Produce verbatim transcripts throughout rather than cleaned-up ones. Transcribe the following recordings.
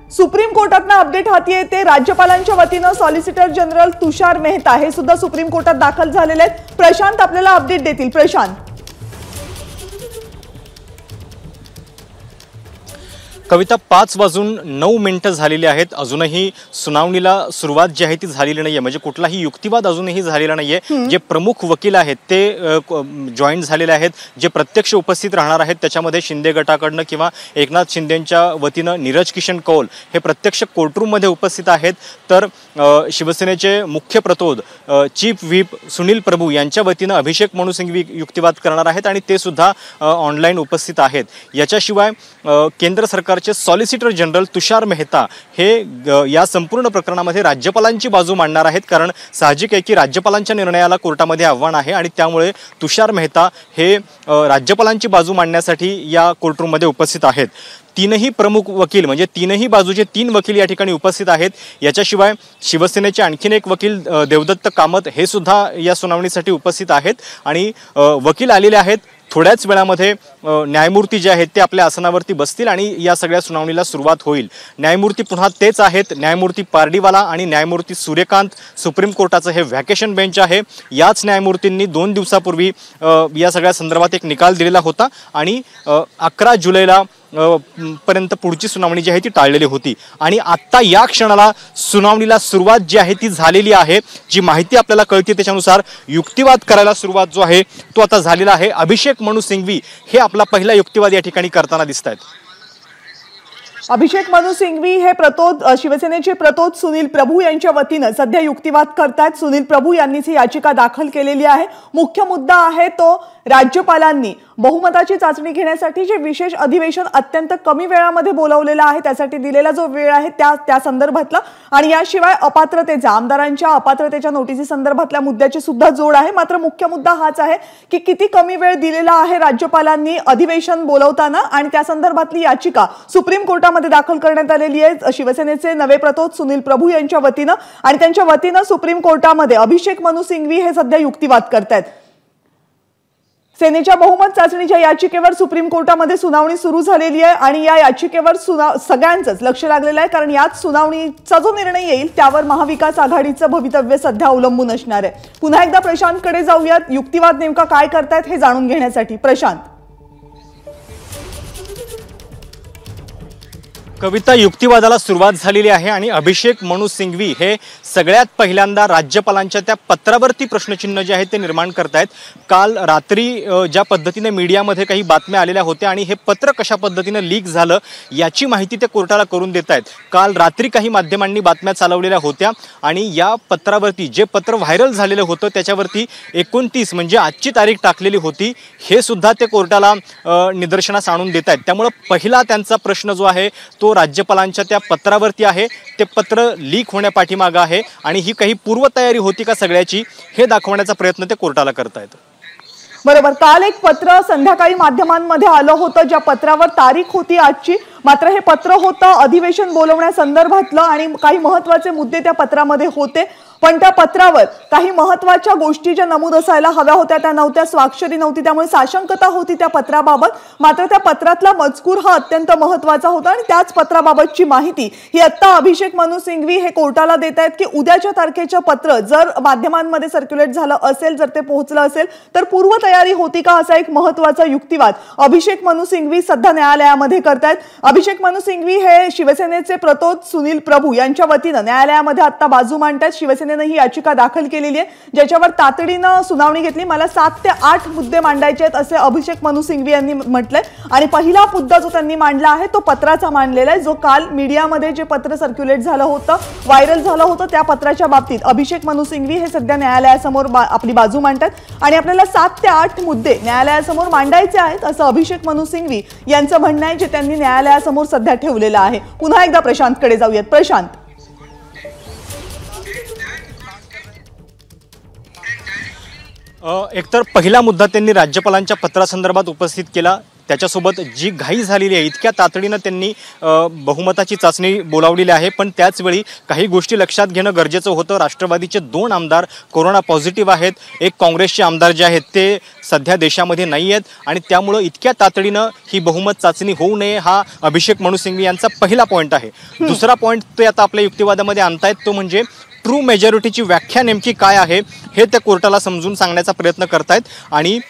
Supreme कोर्टातनं update हाती येते। राज्यपालांच्या वतीनं सॉलिसिटर जनरल तुषार मेहता हे सुद्धा सुप्रीम कोर्टात दाखल झालेले आहेत। प्रशांत आपल्याला अपडेट देतील। प्रशांत, कविता, पाच वाजून नऊ मिनिटं झालेली आहेत। अजूनही सुनावणीला सुरुवात जी आहे ती झालेली नाहीये, म्हणजे कुठलाही युक्तिवाद अजूनही झालेला नाहीये। जे प्रमुख वकील आहेत ते जॉईन झालेले आहेत, जे प्रत्यक्ष उपस्थित राहणार आहेत त्याच्यामध्ये शिंदे गटाकडनं किंवा एकनाथ शिंदेंच्या वतीनं नीरज किशन कौल हे प्रत्यक्ष कोर्टरूममध्ये उपस्थित आहेत। तर शिवसेनेचे मुख्य प्रतोद चीफ व्हीप सुनील प्रभू यांच्या वतीनं अभिषेक मनु सिंघवी युक्तिवाद करणार आहेत आणि ते सुद्धा ऑनलाईन उपस्थित आहेत। याच्याशिवाय केंद्र सरकार सॉलिसिटर जनरल तुषार मेहता हे या संपूर्ण प्रकरणामध्ये राज्यपालांची बाजू मांडणार आहेत, कारण साहजिक आहे की राज्यपालांच्या निर्णयाला कोर्टामध्ये आव्हान आहे आणि त्यामुळे तुषार मेहता हे राज्यपालांची बाजू मांडण्यासाठी या कोर्टरूममध्ये उपस्थित आहेत। तीनही प्रमुख वकील म्हणजे तीनही बाजूचे तीन वकील या ठिकाणी उपस्थित आहेत। याच्याशिवाय शिवसेनेचे आणखीन एक वकील देवदत्त कामत हे सुद्धा या सुनावणीसाठी उपस्थित आहेत आणि वकील आलेले आहेत। थोड्याच वेळामध्ये न्यायमूर्ती जे आहेत ते आपल्या आसनावरती बसतील आणि या सगळ्या सुनावणीला सुरुवात होईल। न्यायमूर्ती पुन्हा तेच आहेत, न्यायमूर्ती पारडीवाला आणि न्यायमूर्ती सूर्यकांत। सुप्रीम कोर्टाचं हे व्हॅकेशन बेंच आहे। याच न्यायमूर्तींनी दोन दिवसापूर्वी या सगळ्या संदर्भात एक निकाल दिलेला होता आणि अकरा जुलैला पर्यंत पुढची सुनावणी जी आहे ती टाळलेली होती आणि आता या क्षणाला सुनावणीला सुरुवात जी आहे ती झालेली आहे। जी माहिती आपल्याला कळते त्याच्यानुसार युक्तिवाद करायला सुरुवात जो आहे तो आता झालेला आहे। अभिषेक मनु सिंघवी हे आपला पहिला युक्तिवाद या ठिकाणी करताना दिसत आहेत। अभिषेक मनु सिंघवी हे प्रतोद शिवसेनेचे प्रतोद सुनील प्रभू यांच्या वतीनं सध्या युक्तिवाद करतात। सुनील प्रभू यांनीच ही याचिका दाखल केलेली आहे। मुख्य मुद्दा आहे तो राज्यपालांनी बहुमताची चाचणी घेण्यासाठी जे विशेष अधिवेशन अत्यंत कमी वेळामध्ये बोलावलेला आहे त्यासाठी दिलेला जो वेळ आहे त्या त्या संदर्भातला आणि याशिवाय अपात्रतेचा आमदारांच्या अपात्रतेच्या नोटीसी संदर्भातल्या मुद्द्याची सुद्धा जोड आहे। मात्र मुख्य मुद्दा हाच आहे की किती कमी वेळ दिलेला आहे राज्यपालांनी अधिवेशन बोलवताना आणि त्या संदर्भातली याचिका सुप्रीम कोर्टामध्ये दाखल करण्यात आलेली आहे शिवसेनेचे नवे प्रतोद सुनील प्रभू यांच्या वतीनं आणि त्यांच्या वतीनं सुप्रीम कोर्टामध्ये अभिषेक मनु सिंघवी हे सध्या युक्तिवाद करतायत। सेनेच्या बहुमत चाचणीच्या याचिकेवर सुप्रीम कोर्टामध्ये सुनावणी सुरू झालेली आहे आणि या याचिकेवर सगळ्यांचंच लक्ष लागलेलं आहे, कारण याच सुनावणीचा जो निर्णय येईल त्यावर महाविकास आघाडीचं भवितव्य सध्या अवलंबून असणार आहे। पुन्हा एकदा प्रशांतकडे जाऊयात, युक्तिवाद नेमका काय करतायत हे जाणून घेण्यासाठी। प्रशांत, कविता, युक्तिवादाला सुरुवात झालेली आहे आणि अभिषेक मनु सिंघवी हे सगळ्यात पहिल्यांदा राज्यपालांच्या त्या पत्रावरती प्रश्नचिन्ह जे आहे ते निर्माण करतायत। काल रात्री ज्या पद्धतीने मीडियामध्ये काही बातम्या आलेल्या होत्या आणि हे पत्र कशा पद्धतीने लीक झालं याची माहिती ते कोर्टाला करून देत आहेत। काल रात्री काही माध्यमांनी बातम्या चालवलेल्या होत्या आणि या पत्रावरती जे पत्र व्हायरल झालेलं होतं त्याच्यावरती एकोणतीस म्हणजे आजची तारीख टाकलेली होती, हे सुद्धा ते कोर्टाला निदर्शनास आणून देत आहेत। त्यामुळे पहिला त्यांचा प्रश्न जो आहे तो राज्यपालांच्या त्या पत्रावरती आहे, ते पत्र लीक होण्यापाठीमागे आहे आणि ही काही पूर्वतयारी होती का सगळ्याची हे दाखवण्याचा प्रयत्न ते कोर्टाला करतायत। बरोबर, काल एक पत्र संध्याकाळी माध्यमांमध्ये आलं होतं ज्या पत्रावर तारीख होती आजची, मात्र हे पत्र होतं अधिवेशन बोलवण्यासंदर्भातलं आणि काही महत्त्वाचे मुद्दे त्या पत्रामध्ये होते, पण त्या पत्रावर काही महत्त्वाच्या गोष्टी ज्या नमूद असायला हव्या होत्या त्या नव्हत्या, स्वाक्षरी नव्हती, त्यामुळे साशंकता होती त्या पत्राबाबत। मात्र त्या पत्रातला मजकूर हा अत्यंत महत्त्वाचा होता आणि त्याच पत्राबाबतची माहिती ही आता अभिषेक मनु सिंघवी हे कोर्टाला देत आहेत की उद्याच्या तारखेचं पत्र जर माध्यमांमध्ये सर्क्युलेट झालं असेल, जर ते पोहोचलं असेल तर पूर्वतयारी होती का, असा एक महत्त्वाचा युक्तिवाद अभिषेक मनु सिंघवी सध्या न्यायालयामध्ये करतायत। अभिषेक मनु सिंघवी हे शिवसेनेचे प्रतोद सुनील प्रभू यांच्या वतीनं न्यायालयामध्ये आता बाजू मांडतात। शिवसेनेने ही याचिका दाखल केलेली आहे ज्याच्यावर तातडीनं सुनावणी घेतली। मला सात ते आठ मुद्दे मांडायचे आहेत असे अभिषेक मनु सिंघवी यांनी म्हटलंय आणि पहिला मुद्दा जो त्यांनी मांडला आहे तो पत्राचा मांडलेला आहे, जो काल मीडियामध्ये जे पत्र सर्क्युलेट झालं होतं, व्हायरल झालं होतं, त्या पत्राच्या बाबतीत अभिषेक मनु सिंघवी हे सध्या न्यायालयासमोर आपली बाजू मांडतात आणि आपल्याला सात ते आठ मुद्दे न्यायालयासमोर मांडायचे आहेत असं अभिषेक मनु सिंघवी यांचं म्हणणं आहे, जे त्यांनी न्यायालयासमोर सध्या ठेवलेलं आहे। पुन्हा एकदा प्रशांतकडे जाऊयात। प्रशांत, एकतर पहिला मुद्दा त्यांनी राज्यपालांच्या पत्रासंदर्भात उपस्थित केला, त्याच्यासोबत जी घाई झालेली आहे, इतक्या तातडीनं त्यांनी बहुमताची चाचणी बोलावलेली आहे. पण त्याचवेळी काही गोष्टी लक्षात घेणं गरजेचं होतं. राष्ट्रवादीचे दोन आमदार कोरोना पॉझिटिव्ह आहेत, एक काँग्रेसचे आमदार जे आहेत ते सध्या देशामध्ये नाही आहेत आणि त्यामुळं इतक्या तातडीनं ही बहुमत चाचणी होऊ नये हा अभिषेक मनु सिंघवी यांचा पहिला पॉईंट आहे. दुसरा पॉईंट ते आता आपल्या युक्तिवादामध्ये आणतायत तो म्हणजे ट्रू मेजॉरिटीची व्याख्या नेमकी काय आहे हे त्या कोर्टाला समजून सांगण्याचा प्रयत्न करतायत. आणि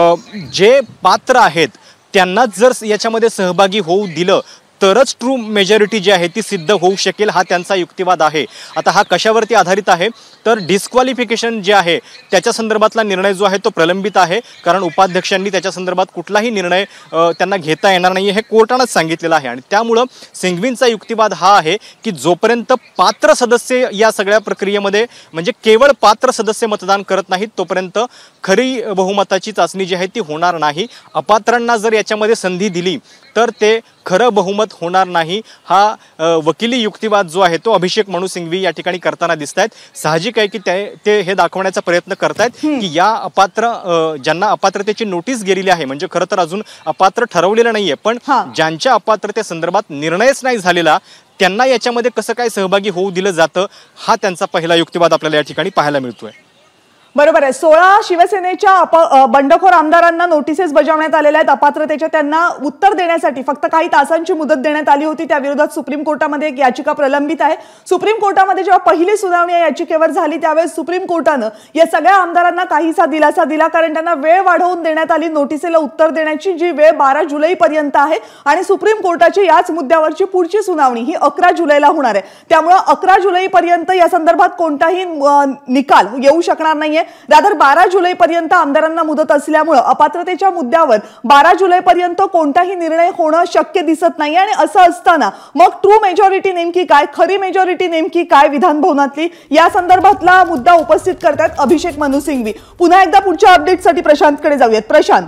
जे पात्र आहेत त्यांनाच जर याच्यामध्ये सहभागी होऊ दिलं तरच ट्रू मेजॉरिटी जी आहे ती सिद्ध होऊ शकेल, हा त्यांचा युक्तिवाद आहे. आता हा कशावरती आधारित आहे तर डिस्क्वालिफिकेशन जे आहे त्याच्या संदर्भातला निर्णय जो आहे तो प्रलंबित आहे, कारण उपाध्यक्षांनी त्याच्या संदर्भात कुठलाही निर्णय त्यांना घेता येणार नाही हे कोर्टानंच सांगितलेलं आहे. आणि त्यामुळं सिंघवींचा युक्तिवाद हा आहे की जोपर्यंत पात्र सदस्य या सगळ्या प्रक्रियेमध्ये म्हणजे केवळ पात्र सदस्य मतदान करत नाहीत तोपर्यंत खरी बहुमताची चाचणी जी आहे ती होणार नाही. अपात्रांना जर याच्यामध्ये संधी दिली तर ते खरं बहुमत होणार नाही. हा वकिली युक्तिवाद जो आहे तो अभिषेक मनु सिंघवी या ठिकाणी करताना दिसत आहेत. साहजिक आहे की ते हे दाखवण्याचा प्रयत्न करतायत की या अपात्र ज्यांना अपात्रतेची नोटीस गेलेली आहे म्हणजे खरं तर अजून अपात्र ठरवलेलं नाहीये, पण ज्यांच्या अपात्रते संदर्भात निर्णयच नाही झालेला त्यांना याच्यामध्ये कसं काय सहभागी होऊ दिलं जातं, हा त्यांचा पहिला युक्तिवाद आपल्याला या ठिकाणी पाहायला मिळतोय. बरोबर आहे. सोळा शिवसेनेच्या बंडखोर आमदारांना नोटिसेस बजावण्यात आलेल्या आहेत अपात्रतेच्या. त्यांना उत्तर देण्यासाठी फक्त काही तासांची मुदत देण्यात आली होती. त्या विरोधात सुप्रीम कोर्टामध्ये एक याचिका प्रलंबित आहे. सुप्रीम कोर्टामध्ये जेव्हा पहिली सुनावणी या याचिकेवर झाली त्यावेळेस सुप्रीम कोर्टानं या सगळ्या आमदारांना काहीसा दिलासा दिला, कारण त्यांना वेळ वाढवून देण्यात आली नोटिसेला उत्तर देण्याची, जी वेळ बारा जुलै पर्यंत आहे. आणि सुप्रीम कोर्टाची याच मुद्द्यावरची पुढची सुनावणी ही अकरा जुलैला होणार आहे. त्यामुळे अकरा जुलै पर्यंत या संदर्भात कोणताही निकाल येऊ शकणार नाहीये. रादर बारा जुलै पर्यंत आमदारांना मुदत असल्यामुळे अपात्रतेच्या मुद्द्यावर बारा जुलै पर्यंत कोणताही निर्णय होणं शक्य दिसत नाही. आणि असं असताना मग ट्रू मेजॉरिटी नेमकी काय, खरी मेजॉरिटी नेमकी काय विधान भवनातली, या संदर्भातला मुद्दा उपस्थित करतात अभिषेक मनु सिंघवी. पुन्हा एकदा पुढच्या अपडेटसाठी प्रशांतकडे जाऊयात. प्रशांत.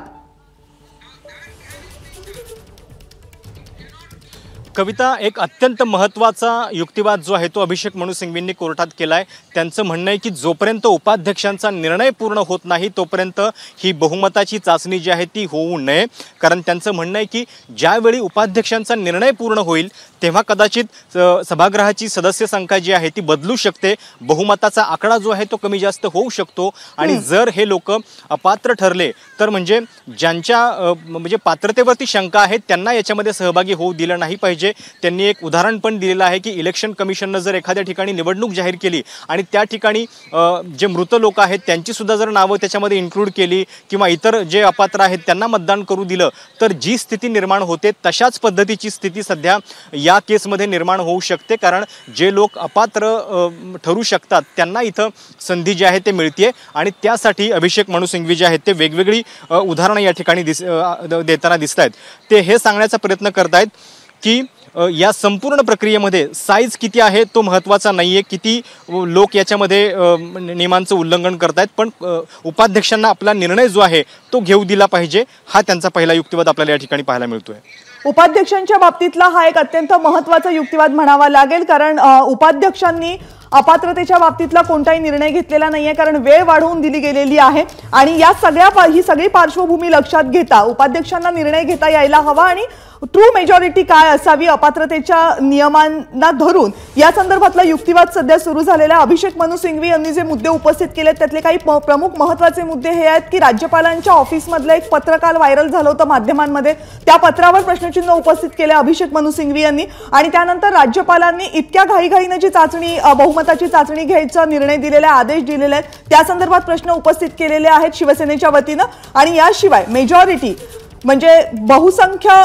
कविता, एक अत्यंत महत्त्वाचा युक्तिवाद जो आहे तो अभिषेक मनु सिंघवींनी कोर्टात केलाय. त्यांचं म्हणणं आहे की जोपर्यंत उपाध्यक्षांचा निर्णय पूर्ण होत नाही तोपर्यंत ही बहुमताची चाचणी जी आहे ती होऊ नये, कारण त्यांचं म्हणणं आहे की ज्यावेळी उपाध्यक्षांचा निर्णय पूर्ण होईल तेव्हा कदाचित सभागृहाची सदस्य संख्या जी आहे ती बदलू शकते, बहुमताचा आकडा जो आहे तो कमी जास्त होऊ शकतो. आणि जर हे लोक अपात्र ठरले तर म्हणजे ज्यांच्या म्हणजे पात्रतेवरती शंका आहेत त्यांना याच्यामध्ये सहभागी होऊ दिलं नाही पाहिजे. त्यांनी एक उदाहरण पण दिलेलं आहे की इलेक्शन कमिशननं जर एखाद्या ठिकाणी निवडणूक जाहीर केली आणि त्या ठिकाणी जे मृत लोक आहेत त्यांची सुद्धा जर नावं त्याच्यामध्ये इन्क्लूड केली किंवा इतर जे अपात्र आहेत त्यांना मतदान करू दिलं तर जी स्थिती निर्माण होते तशाच पद्धतीची स्थिती सध्या या केसमध्ये निर्माण होऊ शकते, कारण जे लोक अपात्र ठरू शकतात त्यांना इथं संधी जी आहे ते मिळते. आणि त्यासाठी अभिषेक मनु सिंघवी जे आहेत ते वेगवेगळी उदाहरणं या ठिकाणी दिस देताना दिसत आहेत. ते हे सांगण्याचा प्रयत्न करतायत की या संपूर्ण प्रक्रियेमध्ये साईज किती आहे तो महत्त्वाचा नाहीये, किती लोक याच्यामध्ये नियमांचं उल्लंघन करतायत, पण उपाध्यक्षांना आपला निर्णय जो आहे तो घेऊ दिला पाहिजे, हा त्यांचा पहिला युक्तिवाद आपल्याला या ठिकाणी पाहायला मिळतोय. उपाध्यक्षांच्या बाबतीतला हा एक अत्यंत महत्त्वाचा युक्तिवाद म्हणावा लागेल, कारण उपाध्यक्षांनी अपात्रतेच्या बाबतीतला कोणताही निर्णय घेतलेला नाहीये, कारण वेळ वाढवून दिली गेलेली आहे. आणि या सगळ्या ही सगळी पार्श्वभूमी लक्षात घेता उपाध्यक्षांना निर्णय घेता यायला हवा आणि ट्रू मेजॉरिटी काय असावी अपात्रतेच्या नियमांना धरून या संदर्भातला युक्तिवाद सध्या सुरू झालेला. अभिषेक मनु सिंघवी यांनी जे मुद्दे उपस्थित केलेत त्यातले काही प्रमुख महत्त्वाचे मुद्दे हे आहेत की राज्यपालांच्या ऑफिसमधलं एक पत्र काल व्हायरल झालं होतं माध्यमांमध्ये, त्या पत्रावर प्रश्नचिन्ह उपस्थित केले अभिषेक मनु सिंघवी यांनी. आणि त्यानंतर राज्यपालांनी इतक्या घाईघाईने जी चाचणी बहुमताची चाचणी घ्यायचा निर्णय दिलेला आदेश दिलेले आहेत त्या संदर्भात प्रश्न उपस्थित केलेले आहेत शिवसेनेच्या वतीनं. आणि याशिवाय मेजॉरिटी म्हणजे बहुसंख्य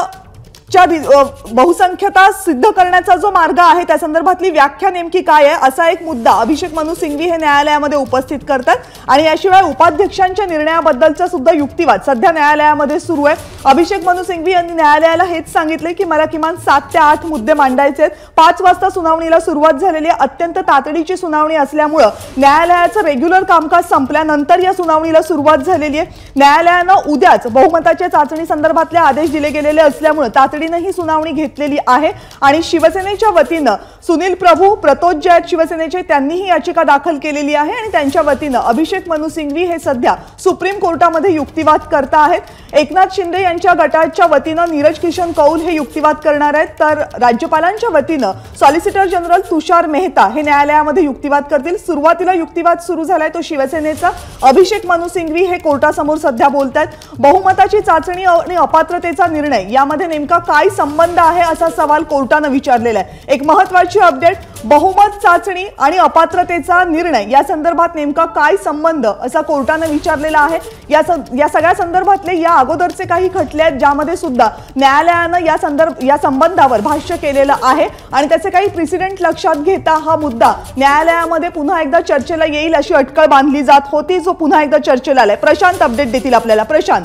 बहुसंख्यता सिद्ध करण्याचा जो मार्ग आहे त्या संदर्भातली व्याख्या नेमकी काय आहे असा एक मुद्दा अभिषेक मनु सिंघवी हे न्यायालयामध्ये उपस्थित करतात. आणि याशिवाय उपाध्यक्षांच्या निर्णयाबद्दलचा सुद्धा युक्तिवाद सध्या न्यायालयामध्ये सुरू आहे. अभिषेक मनु सिंघवी यांनी न्यायालयाला हेच सांगितले की मला किमान सात ते आठ मुद्दे मांडायचे आहेत. पाच वाजता सुनावणीला सुरुवात झालेली आहे, अत्यंत तातडीची सुनावणी असल्यामुळे न्यायालयाचं रेग्युलर कामकाज संपल्यानंतर या सुनावणीला सुरुवात झालेली आहे. न्यायालयानं उद्याच बहुमताच्या चाचणी संदर्भातले आदेश दिले गेलेले असल्यामुळे तातडी तातडीनं ही सुनावणी घेतलेली आहे आणि शिवसेनेच्या वतीनं सुनील प्रभू, प्रतोष जैत शिवसेनेचे त्यांनी ही याचिका दाखल केलेली आहे आणि त्यांच्या वतीनं अभिषेक मनु सिंघवी हे सध्या सुप्रीम कोर्टामध्ये युक्तिवाद करता आहेत। एकनाथ शिंदे यांच्या गटाच्या वतीनं नीरज किशन कौल हे युक्तिवाद करणार आहेत, तर राज्यपालांच्या वतीनं सॉलिसिटर जनरल तुषार मेहता हे न्यायालयामध्ये युक्तिवाद करतील। सुरुवातीला युक्तिवाद सुरू झालाय तो शिवसेनेचा, अभिषेक मनु सिंघवी हे कोर्टासमोर सध्या बोलतात। बहुमताची चाचणी आणि अपात्रतेचा निर्णय यामध्ये नेमका काय संबंध आहे असा सवाल कोर्टाने विचारलेला आहे। एक महत्त्वाची अपडेट, बहुमत चाचणी आणि अपात्रतेचा निर्णय या संदर्भात नेमका काय संबंध असा कोर्टाने विचारलेला आहे। या या सगळ्या संदर्भातले या अगोदरचे काही खटले आहेत ज्यामध्ये सुद्धा न्यायालयाने या संदर्भ या संबंधावर भाष्य केलेलं आहे आणि त्याचे काही प्रेसिडेंट लक्षात घेता हा मुद्दा न्यायालयामध्ये पुन्हा एकदा चर्चेला येईल अशी अटकळ बांधली जात होती, जो पुन्हा एकदा चर्चेला आलाय। प्रशांत अपडेट देतील आपल्याला। प्रशांत,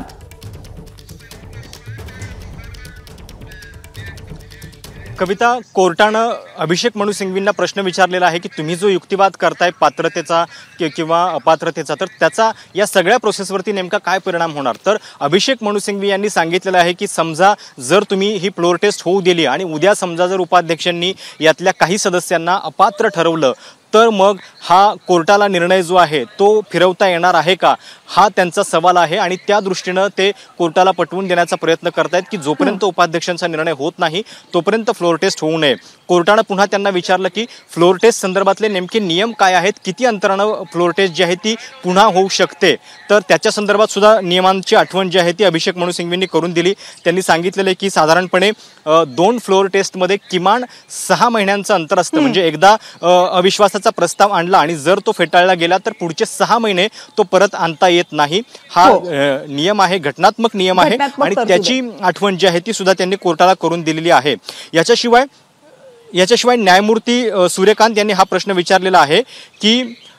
कविता, कोर्टानं अभिषेक मनु सिंघवींना प्रश्न विचारलेला आहे की तुम्ही जो युक्तिवाद करताय पात्रतेचा किंवा अपात्रतेचा, तर त्याचा या सगळ्या प्रोसेसवरती नेमका काय परिणाम होणार। तर अभिषेक मनु सिंघवी यांनी सांगितलेलं आहे की समजा जर तुम्ही ही फ्लोर टेस्ट होऊ दिली आणि उद्या समजा जर उपाध्यक्षांनी यातल्या काही सदस्यांना अपात्र ठरवलं तर मग हा कोर्टाला निर्णय जो आहे तो फिरवता येणार आहे का, हा त्यांचा सवाल आहे आणि त्या दृष्टीनं ते कोर्टाला पटवून देण्याचा प्रयत्न करतायत की जोपर्यंत उपाध्यक्षांचा निर्णय होत नाही तोपर्यंत फ्लोर टेस्ट होऊ नये। कोर्टानं पुन्हा त्यांना विचारलं की फ्लोर टेस्ट संदर्भातले नेमके नियम काय आहेत, किती अंतरानं फ्लोर टेस्ट जी आहे ती पुन्हा होऊ शकते, तर त्याच्या संदर्भात सुद्धा नियमांची आठवण जी आहे ती अभिषेक मनु सिंघवींनी करून दिली। त्यांनी सांगितलेलं आहे की साधारणपणे दोन फ्लोर टेस्टमध्ये किमान सहा महिन्यांचं अंतर असतं, म्हणजे एकदा अविश्वासाचा प्रस्ताव आणला आणि जर तो फेटाळला गेला तर पुढचे सहा महिने तो परत आणता येत नाही, हा नियम आहे, घटनात्मक नियम आहे आणि त्याची आठवण जी आहे ती सुद्धा त्यांनी कोर्टाला करून दिलेली आहे। याच्याशिवाय याच्याशिवाय न्यायमूर्ती सूर्यकांत यांनी हा प्रश्न विचारलेला आहे की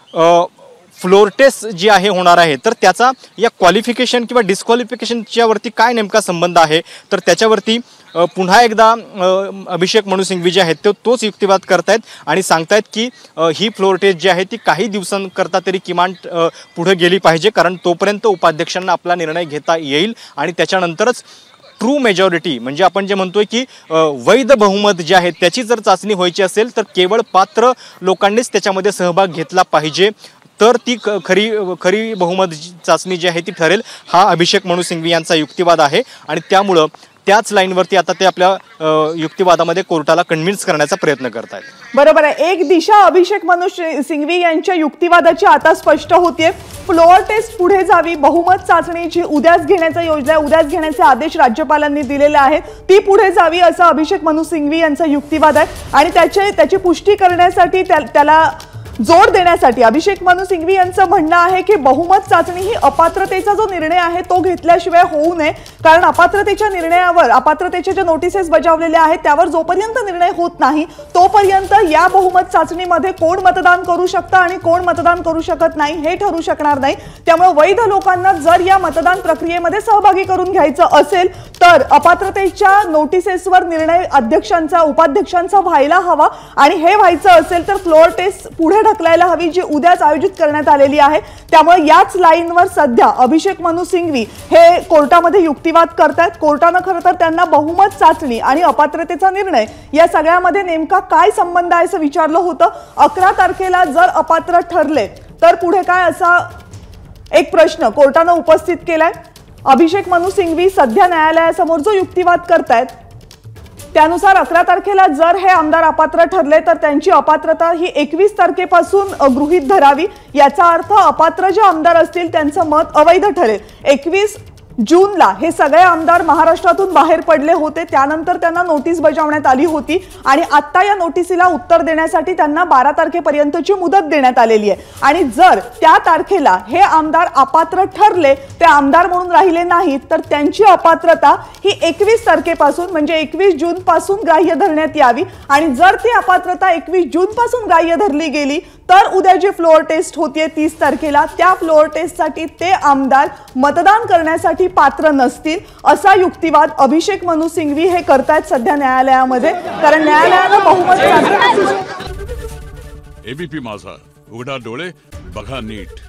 फ्लोर टेस्ट जी आहे होणार आहे तर त्याचा या क्वालिफिकेशन किंवा डिस्क्वालिफिकेशनच्या वरती काय नेमका संबंध आहे, तर त्याच्यावरती पुन्हा एकदा अभिषेक मनु सिंघवी जे आहेत ते तोच युक्तिवाद करतायत आणि सांगतायत की ही फ्लोर टेस्ट जी आहे ती काही दिवसांकरता तरी किमान पुढे गेली पाहिजे, कारण तोपर्यंत उपाध्यक्षांना आपला निर्णय घेता येईल आणि त्याच्यानंतरच ट्रू मेजॉरिटी म्हणजे आपण जे म्हणतोय की वैध बहुमत जे आहे त्याची जर चाचणी व्हायची असेल तर केवळ पात्र लोकांनीच त्याच्यामध्ये सहभाग घेतला पाहिजे, तर ती खरी खरी बहुमत चाचणी जी आहे ती ठरेल। हा अभिषेक मनु सिंघवी यांचा युक्तिवाद आहे आणि त्यामुळं त्याच लाईनवरती आता ते आपल्या युक्तिवादामध्ये कोर्टाला कन्व्हिन्स करण्याचा प्रयत्न करतात। बरोबर आहे, एक दिशा अभिषेक मनु सिंघवी यांच्या युक्तिवादाची आता स्पष्ट होतीये। फ्लोअर टेस्ट पुढे जावी, बहुमत चाचणीची उद्याच घेण्याचा योजना उद्याच घेण्याचे आदेश राज्यपालांनी दिलेले आहेत, ती पुढे जावी असं अभिषेक मनु सिंघवी यांचा युक्तिवाद आहे आणि त्याचे त्याची पुष्टी करण्यासाठी त्याला जोर देण्यासाठी अभिषेक मनु सिंघवी यांचं म्हणणं आहे की बहुमत चाचणी ही अपात्रतेचा जो निर्णय आहे तो घेतल्याशिवाय होऊ नये, कारण अपात्रतेच्या निर्णयावर अपात्रतेचे जे नोटिसेस बजावलेले आहेत त्यावर जोपर्यंत निर्णय होत नाही तोपर्यंत या बहुमत चाचणीमध्ये कोण मतदान करू शकतं आणि कोण मतदान करू शकत नाही हे ठरू शकणार नाही। त्यामुळे वैध लोकांना जर या मतदान प्रक्रियेमध्ये सहभागी करून घ्यायचं असेल तर अपात्रतेच्या नोटिसेसवर निर्णय अध्यक्षांचा उपाध्यक्षांचा व्हायला हवा आणि हे व्हायचं असेल तर फ्लोअर टेस्ट पुढे ढकलायला हवी जी उद्याच आयोजित करण्यात आलेली आहे। त्यामुळे याच लाईनवर सध्या अभिषेक मनु सिंघवी हे कोर्टामध्ये युक्तिवाद करतात। कोर्टाने खरं तर त्यांना बहुमत चाचणी आणि अपात्रतेचा निर्णय या सगळ्यामध्ये नेमका काय संबंध आहे असं विचारलं होतं। अकरा तारखेला जर अपात्र ठरले तर पुढे काय असा एक प्रश्न कोर्टाने उपस्थित केलाय। अभिषेक मनु सिंघवी सध्या न्यायालयासमोर जो युक्तिवाद करतायत त्यानुसार अकरा तारखेला जर हे आमदार अपात्र ठरले तर त्यांची अपात्रता ही एकवीस तारखेपासून गृहीत धरावी, याचा अर्थ अपात्र जे आमदार असतील त्यांचं मत अवैध ठरेल। एकवीस जूनला हे सगळे आमदार महाराष्ट्रातून बाहेर पडले होते, त्यानंतर त्यांना नोटीस बजावण्यात आली होती आणि आता या नोटिसीला उत्तर देण्यासाठी त्यांना बारा तारखेपर्यंतची मुदत देण्यात आलेली आहे आणि जर त्या तारखेला हे आमदार अपात्र ठरले, ते आमदार म्हणून राहिले नाहीत तर त्यांची अपात्रता ही एकवीस तारखेपासून म्हणजे एकवीस जून पासून ग्राह्य धरण्यात यावी आणि जर ती अपात्रता एकवीस जून पासून ग्राह्य धरली गेली तर उद्या जी फ्लोअर टेस्ट होतीये तीस तारखेला त्या फ्लोअर टेस्टसाठी ते आमदार मतदान करण्यासाठी पात्र नसतील असा युक्तिवाद अभिषेक मनु सिंघवी हे करतायत सध्या न्यायालयामध्ये, कारण न्यायालयाने बहुमत एबीपी माझा, उघडा डोळे बघा नीट।